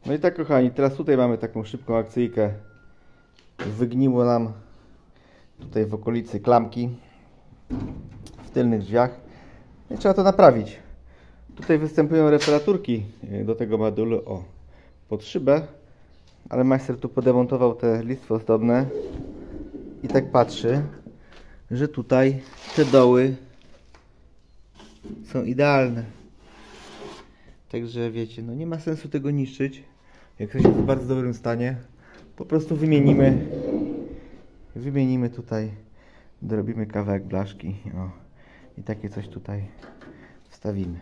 No i tak, kochani, teraz tutaj mamy taką szybką akcyjkę. Wygniło nam tutaj w okolicy klamki w tylnych drzwiach. I trzeba to naprawić. Tutaj występują reparaturki do tego modulu, o, pod szybę, ale majster tu podemontował te listwy ozdobne i tak patrzy, że tutaj te doły są idealne. Także wiecie, no nie ma sensu tego niszczyć. Jak coś jest w bardzo dobrym stanie, po prostu wymienimy tutaj, dorobimy kawałek blaszki, o, i takie coś tutaj wstawimy.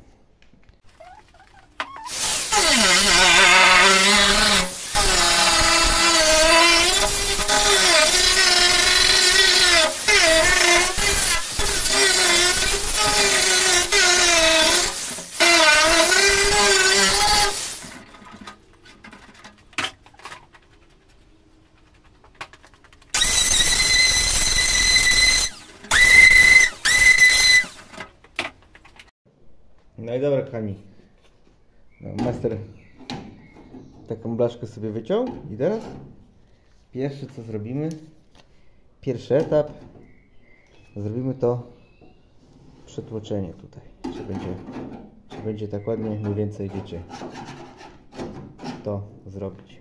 No i dobra, kochani. No, master taką blaszkę sobie wyciął i teraz pierwsze co zrobimy, pierwszy etap, zrobimy to przetłoczenie tutaj. Czy będzie tak ładnie, mniej więcej wiecie, to zrobić.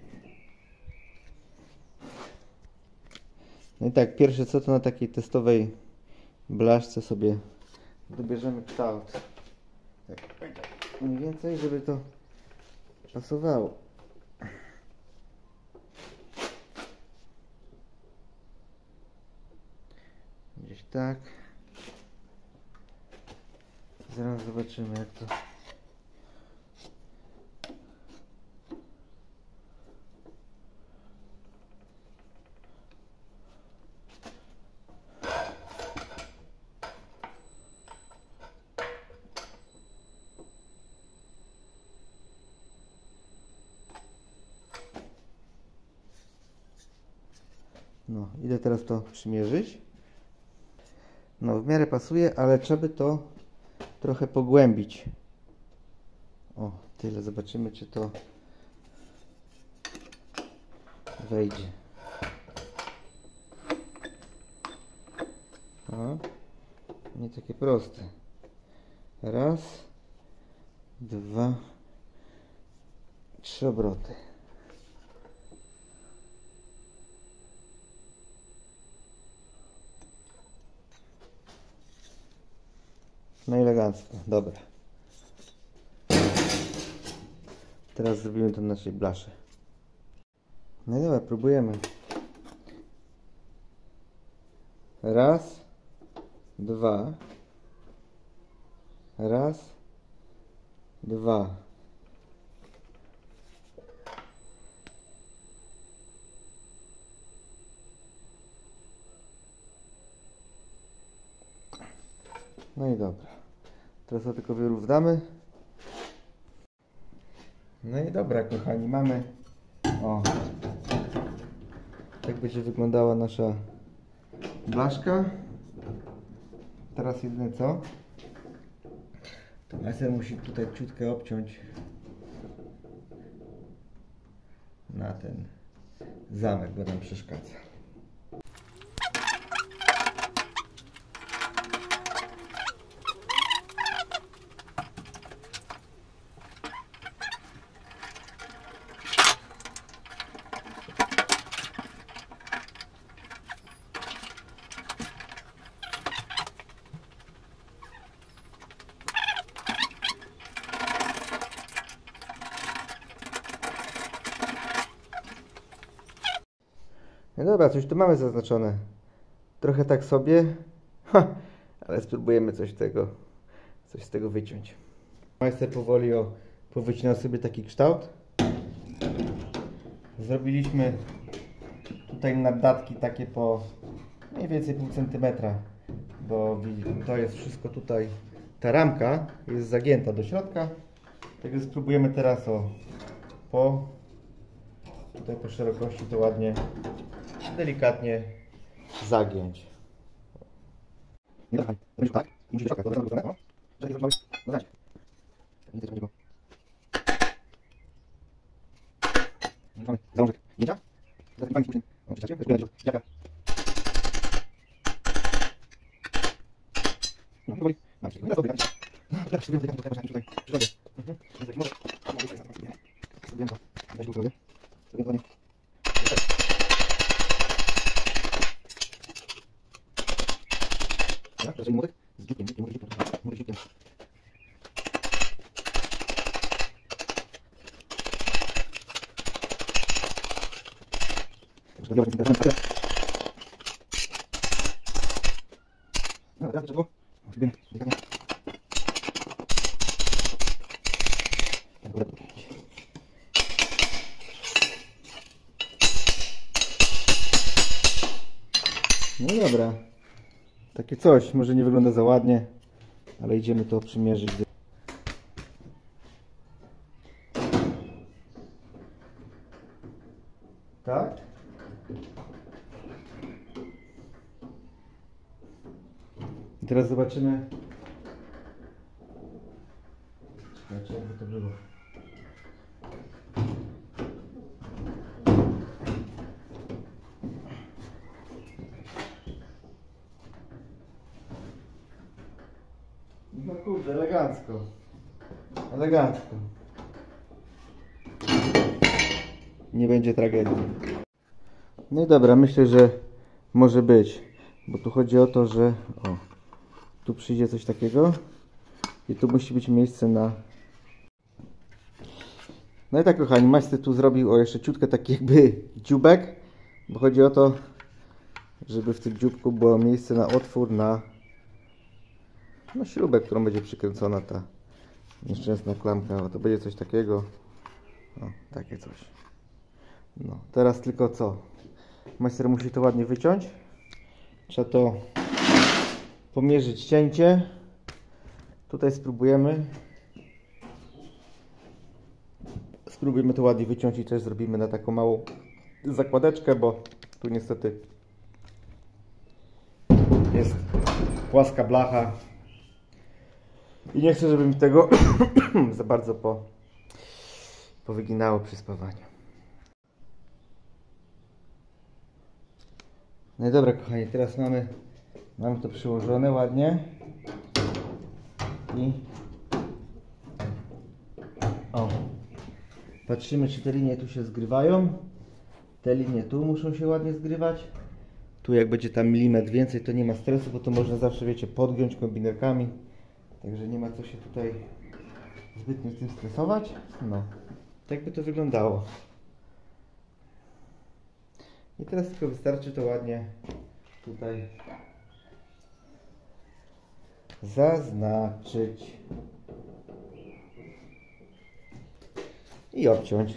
No i tak, pierwsze co to na takiej testowej blaszce sobie dobierzemy kształt. Tak, mniej więcej, żeby to pasowało. Gdzieś tak. Zaraz zobaczymy jak to. No, idę teraz to przymierzyć. No, w miarę pasuje, ale trzeba by to trochę pogłębić. O, tyle. Zobaczymy, czy to wejdzie. O, nie takie proste. Raz, dwa, trzy obroty. No elegancko, dobra. Teraz zrobimy to na naszej blaszy. No i dobra, próbujemy. Raz, dwa. Raz, dwa. No i dobra. Teraz to tylko wyrównamy. No i dobra, kochani, mamy. O. Tak będzie wyglądała nasza blaszka. Teraz jedyne co? To majster musi tutaj ciutkę obciąć na ten zamek, bo nam przeszkadza. No dobra, coś tu mamy zaznaczone. Trochę tak sobie, ale spróbujemy coś z tego wyciąć. Majster powoli powycinał sobie taki kształt. Zrobiliśmy tutaj naddatki takie po mniej więcej pół centymetra, bo to jest wszystko tutaj, ta ramka jest zagięta do środka. Także spróbujemy teraz tutaj po szerokości to ładnie, delikatnie zagiąć. Nie dawaj, to będzie tak, musi być to jest no, żeby zrobić na razie. Nie będzie go. Mamy zalążek zdjęcia. Za tym później. O, czytacie? To jest dziaka. No, powoli. Mamy się. No, dobra. No, teraz sobie tutaj tutaj przyrodę. Jest taki może. Zrobiłem to. Weź go zrobię. Zrobię to nie. Tak, teraz młotek. Z dziukiem, dziukiem. No, teraz dlaczego? No i dobra. Takie coś, może nie wygląda za ładnie, ale idziemy to przymierzyć. Tak? I teraz zobaczymy. Czekajcie, jakby to było. No kurde, elegancko. Elegancko. Nie będzie tragedii. No i dobra, myślę, że może być. Bo tu chodzi o to, że o, tu przyjdzie coś takiego i tu musi być miejsce na... No i tak, kochani, majster tu zrobił jeszcze ciutkę taki jakby dziubek, bo chodzi o to, żeby w tym dzióbku było miejsce na otwór na śrubę, którą będzie przykręcona ta nieszczęsna klamka. O, to będzie coś takiego. O, takie coś. No, teraz tylko co? Majster musi to ładnie wyciąć. Trzeba to pomierzyć cięcie. Tutaj spróbujemy to ładnie wyciąć i też zrobimy na taką małą zakładeczkę, bo tu niestety jest płaska blacha i nie chcę, żeby mi tego za bardzo powyginało przy spawaniu. No i dobra, kochani, teraz mamy to przyłożone ładnie i o, patrzymy, czy te linie tu się zgrywają. Te linie tu muszą się ładnie zgrywać. Tu jak będzie tam milimetr więcej, to nie ma stresu, bo to można zawsze, wiecie, podgiąć kombinerkami. Także nie ma co się tutaj zbytnio z tym stresować. No, tak by to wyglądało. I teraz tylko wystarczy to ładnie tutaj zaznaczyć i obciąć.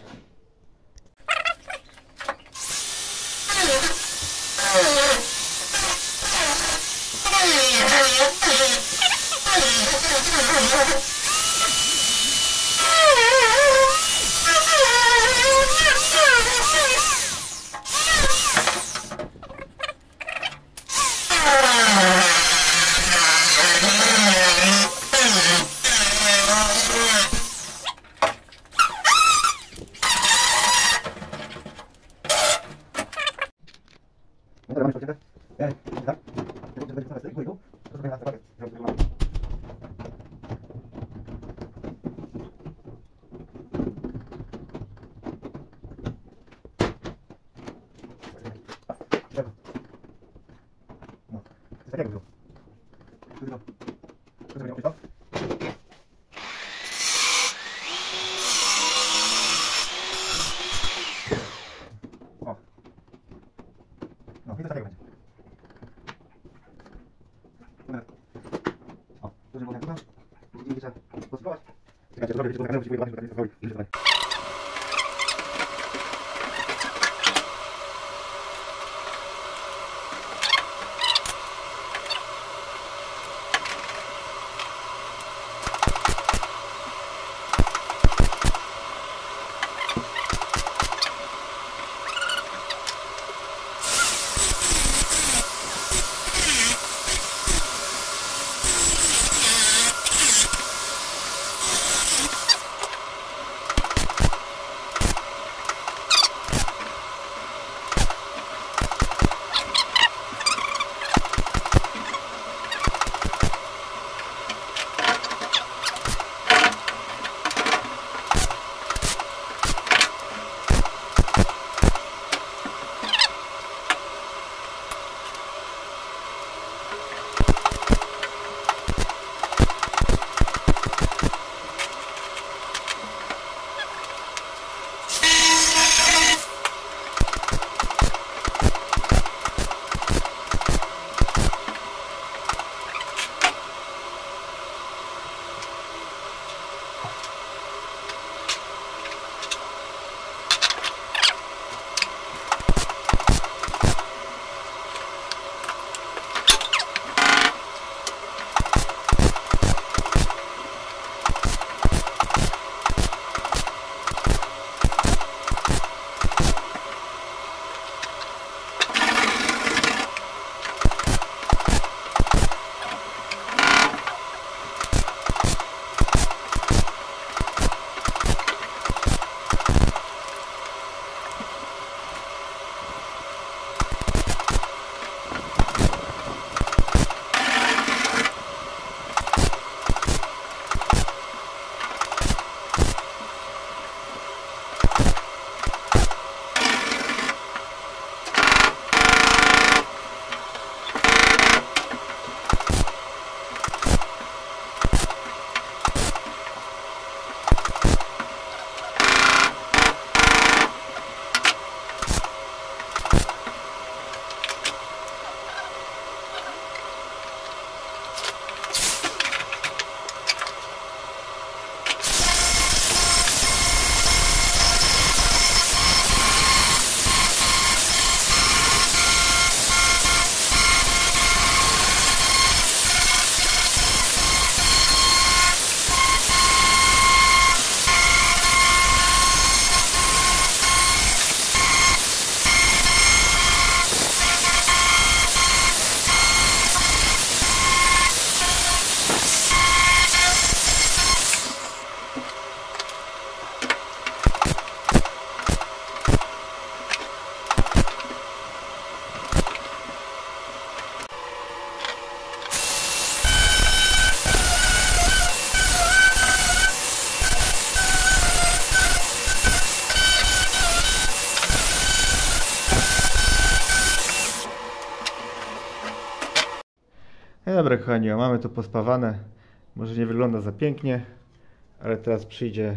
dobra, kochani, mamy to pospawane. Może nie wygląda za pięknie, ale teraz przyjdzie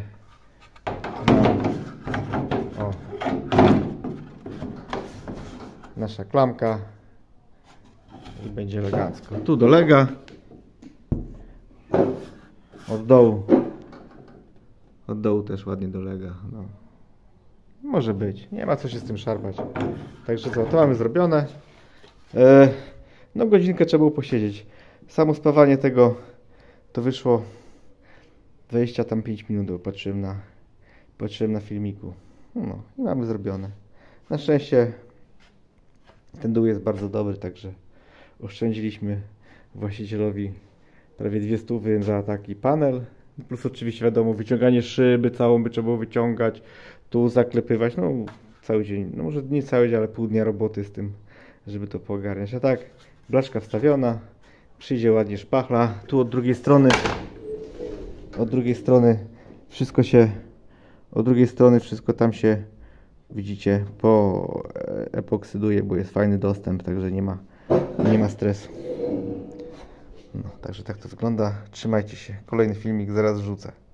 nasza klamka i będzie elegancko. Tu dolega od dołu też ładnie dolega. No. Może być, nie ma co się z tym szarpać. Także co, to mamy zrobione. No godzinkę trzeba było posiedzieć. Samo spawanie tego to wyszło 25 minut, bo patrzyłem na filmiku. No i mamy zrobione. Na szczęście ten dół jest bardzo dobry, także oszczędziliśmy właścicielowi prawie 200 za taki panel. Plus oczywiście wiadomo, wyciąganie szyby całą by trzeba było wyciągać, tu zaklepywać, no cały dzień, no może nie cały dzień, ale pół dnia roboty z tym, żeby to poogarniać. A tak, blaszka wstawiona, przyjdzie ładnie szpachla, tu od drugiej strony wszystko tam się, widzicie, epoksyduje, bo jest fajny dostęp, także nie ma stresu. No, także tak to wygląda. Trzymajcie się. Kolejny filmik zaraz wrzucę.